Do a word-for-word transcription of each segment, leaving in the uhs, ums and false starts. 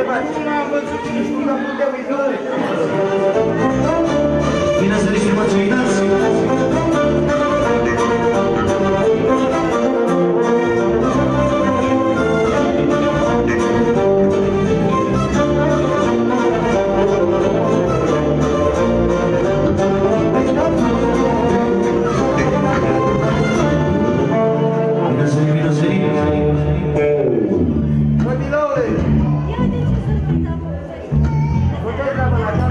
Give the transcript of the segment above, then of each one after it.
Nu l-am văzut și nu știu că putem uita. Bine să ne filmați, uitați! Codilaule! Nu te-ai treabă la casă?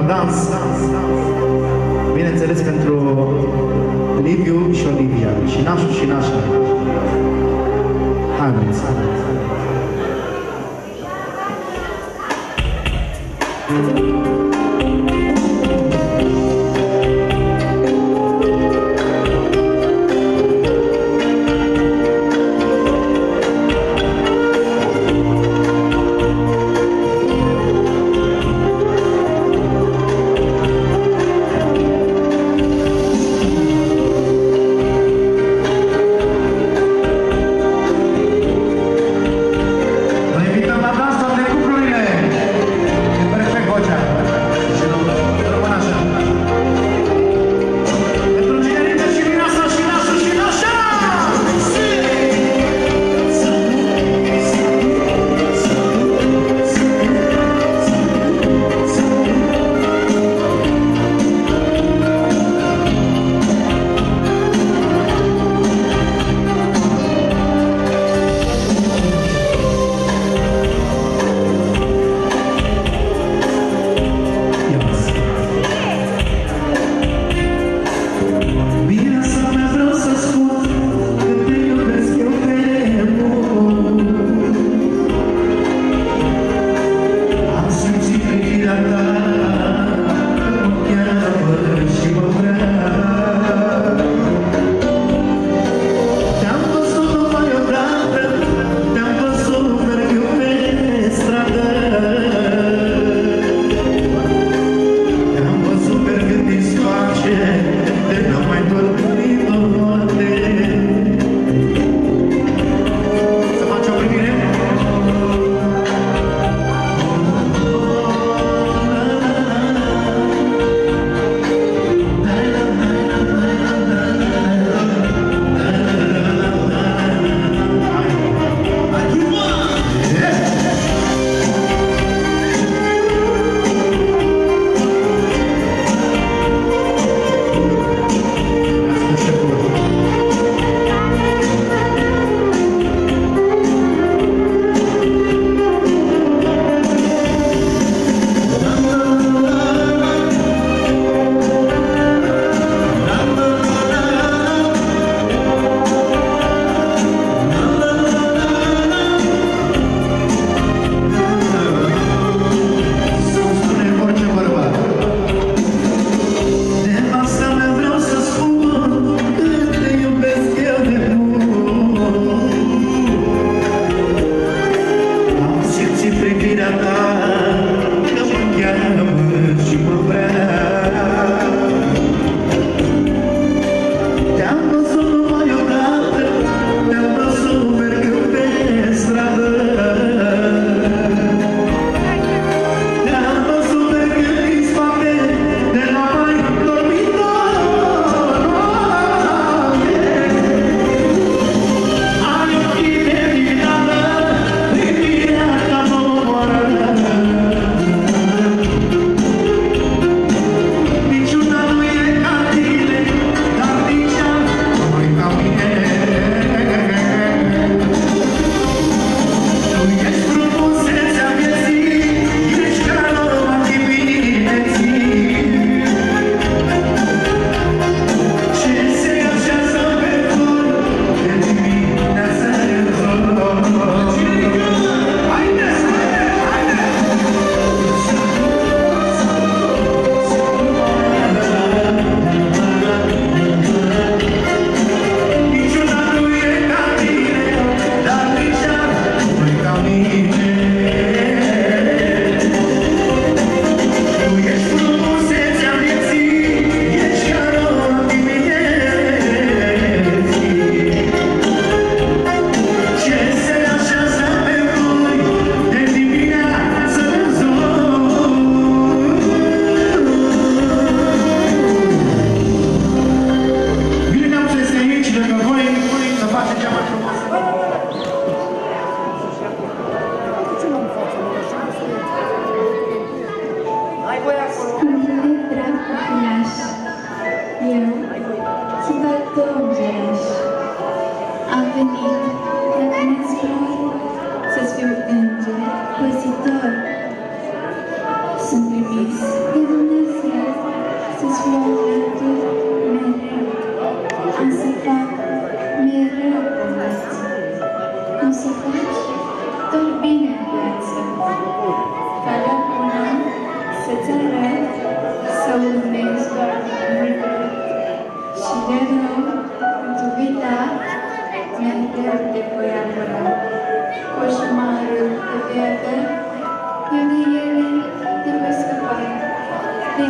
dans. Bineînțeles pentru Liviu și Olivia, și nașul și nașa. Haideți! Vă invităm la dans toate cuplurile. E perfect vocea.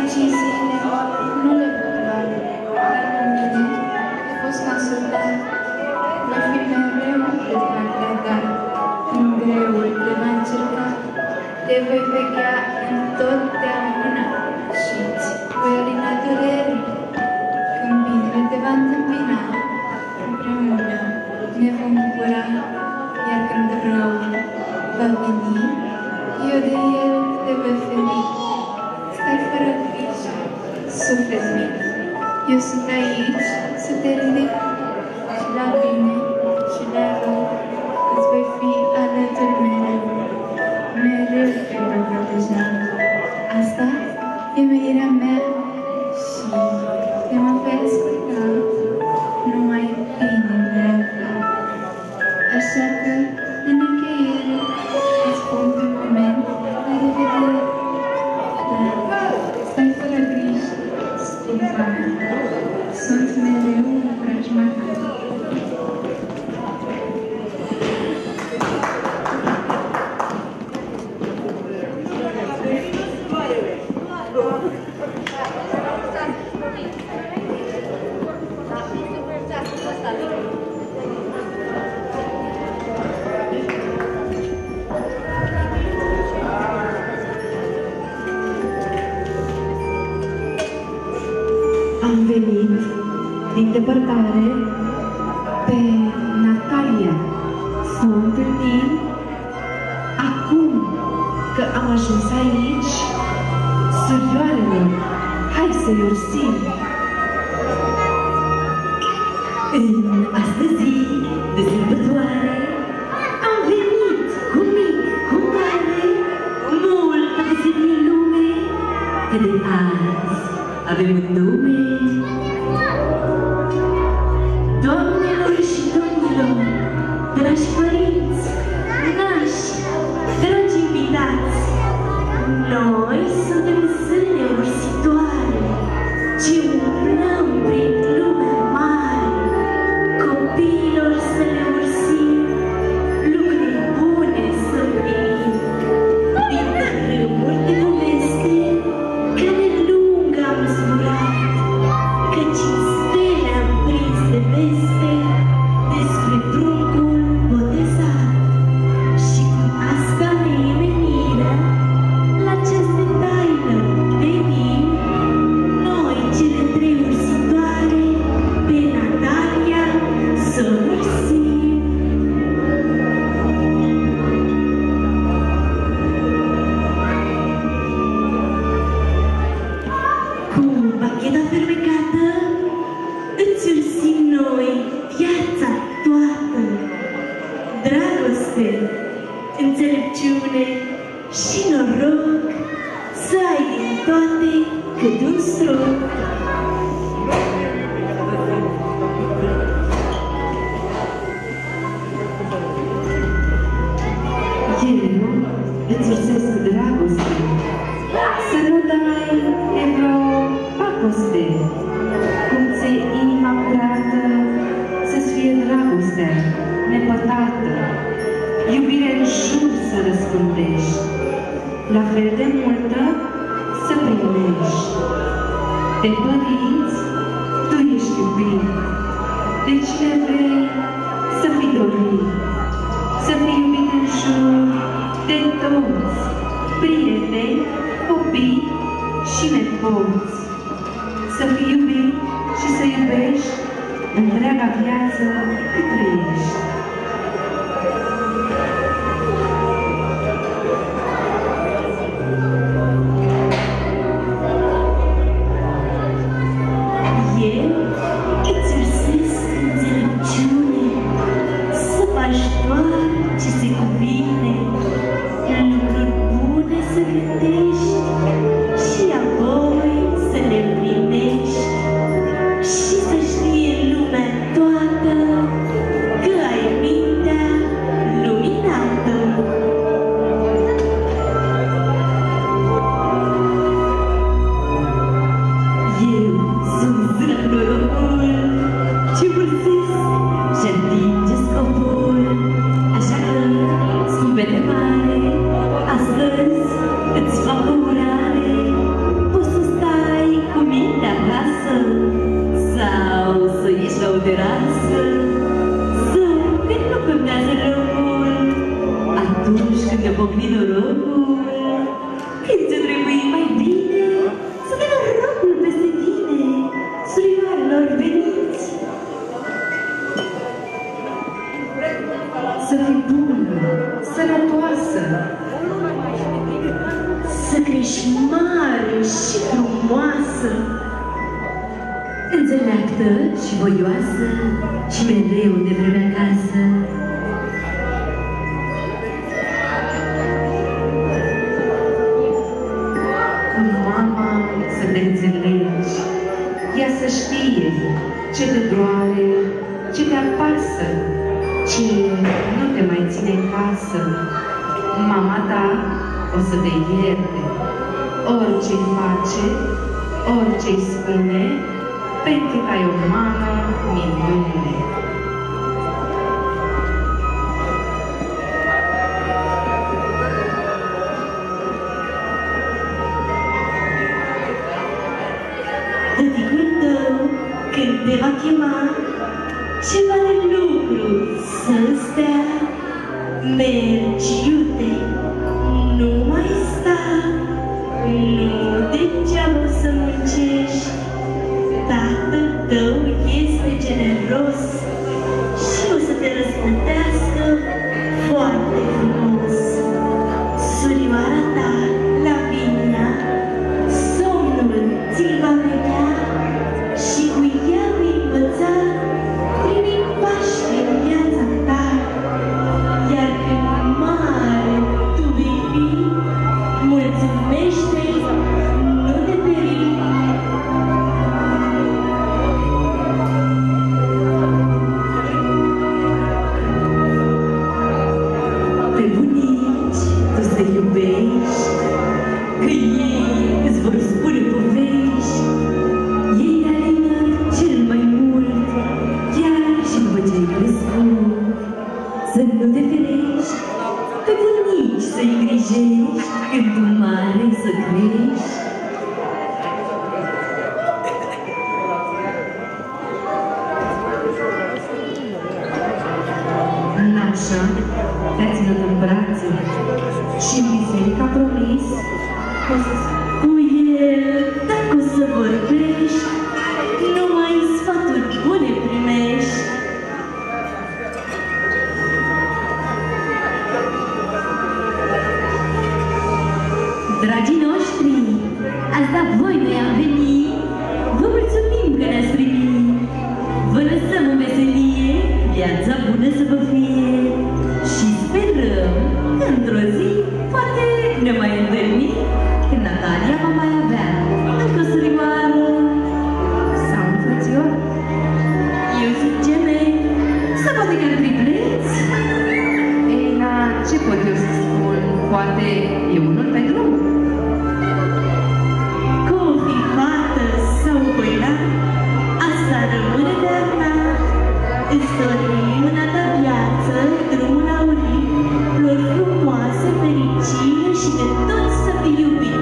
Deciziile nu le pot lua, dar la mine a fost consultat. Voi fi mereu de partea ta, în greul de la încercat. Te voi veghea întotdeauna și îți voi alina durerii. Când binele te va întâmpina, împreună ne vom bucura, iar când răul va veni, eu de el te voi feri. Stai fără grijă, suflet mic, eu sunt aici să te ridic și la bine și la rău îți voi fi alături mereu, mereu te voi proteja. Asta e menirea mea și te mă voi asculta numai bine vreau. Așa că, în încheiere, îți spun pe moment la revedere. Dar stai fără grijă, scumpa mea, sunt mereu în preajma ta. Am venit din depărtare pe Natalia să o întâlnim. Acum că am ajuns aici, surioarelor, hai să-i ursim. În astăzi zi de sărbătoare am venit cu mic, cu mare, mult a veselit în lume, că de azi avem un nume. Doamnelor și domnilor, dragi părinți, nași, dragi invitați, noi suntem zâne ursitoare ce umblăm prin lumea mare, copiilor să le ursim, lucruri bune să împlinim, din tărâmuri de poveste, care lung am zburat, căci în stele am prins de veste despre pruncul botezat. Și cu asta nemenirea, la această taină venim, noi cele trei ursitoare, pe Natalia să ursim. Cu bacheta fermecată îți ursim noi viața toată, dragoste, înțelepciune și noroc, să ai din toate cât un strop. Eu îți ursesc dragoste, să nu dai de vreo pacoste, cum ți-e inima curată, să-ți fie dragostea nepătată, iubire în jur să răspândești, la fel de multă să primești. De părinți tu ești iubit, de cine vrei să fii dorit, să fii iubit în jur de toți, prieteni, copii și nepoți. Să fii iubit și să iubești întreaga viață cât trăiești. Eu îți ursesc înțelepciune, să faci doar ce se cuvine, lucruri bune să gândești și apoi să le împlinești, și să știe lumea toată că ai mintea luminată. Eu sunt zâna norocul ce vârsesc și atinge scopul. Așa că, scumpete mare, astăzi îți fac o ură. ești mare și frumoasă, înțeleaptă și voioasă și mereu de vreme acasă. Cu mama să te înțelegi, ea să știe ce te doare, ce te apasă, ce nu te mai ține în casă. Mama ta o să te ierte, orice-i face, orice-i spune, pentru că ai o mamă minune. Tăticul tău, când te va chema, ceva de lucru să-ți dea, mergi iute, nu mai sta, nu degeaba o să muncești. Tatăl tău este generos și o să te răsplătească foarte frumos. Surioara ta, Lavinia, somnul ți-l va vedea și cu ea vei învăța primii pași în viața ta. Iar când mare tu vei fi, mulțumește-i, nu te peri. Pe bunici tu să iubești, că ei îți vor spune povești. Ei alină cel mai mult, chiar și după ce ai crescut. Să nu te ferești, pe bunici să-i îngrijești, când tu mare să crești. Nașa te-a ținut în brațe și în biserică a promis că o să cu el, dacă o să vorbești, numai sfaturi bune primești. Dragii noștri, azi da voi noi am venit, vă mulțumim că ne-ați primit. Vă lăsăm în veselie, viața bună să vă fie și sperăm că într-o zi poate ne mai întâlnim, când Natalia va mai avea încă o surioară sau un frățior. Eu zic gemeni, sau poate chiar tripleți. Ei, na, ce pot eu să spun? Poate e unul pe drum. Cu o fi fată sau o băiat, asta rămâne de-a mea. Îți dorim în a ta viață drumul aurit, flori frumoase, fericire și de tot să fii iubit.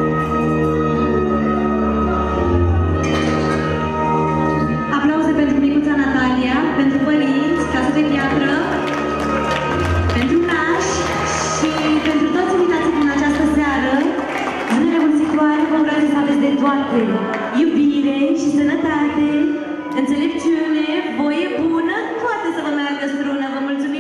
Aplauze pentru micuța Natalia, pentru părinți, casă de piatră, pentru nași și pentru toți invitații din această seară. Zilele mulțitoare, vă urez să aveți de toate, iubire și sănătate, înțelepciune, voie bună, toate să vă meargă strună. Vă mulțumesc!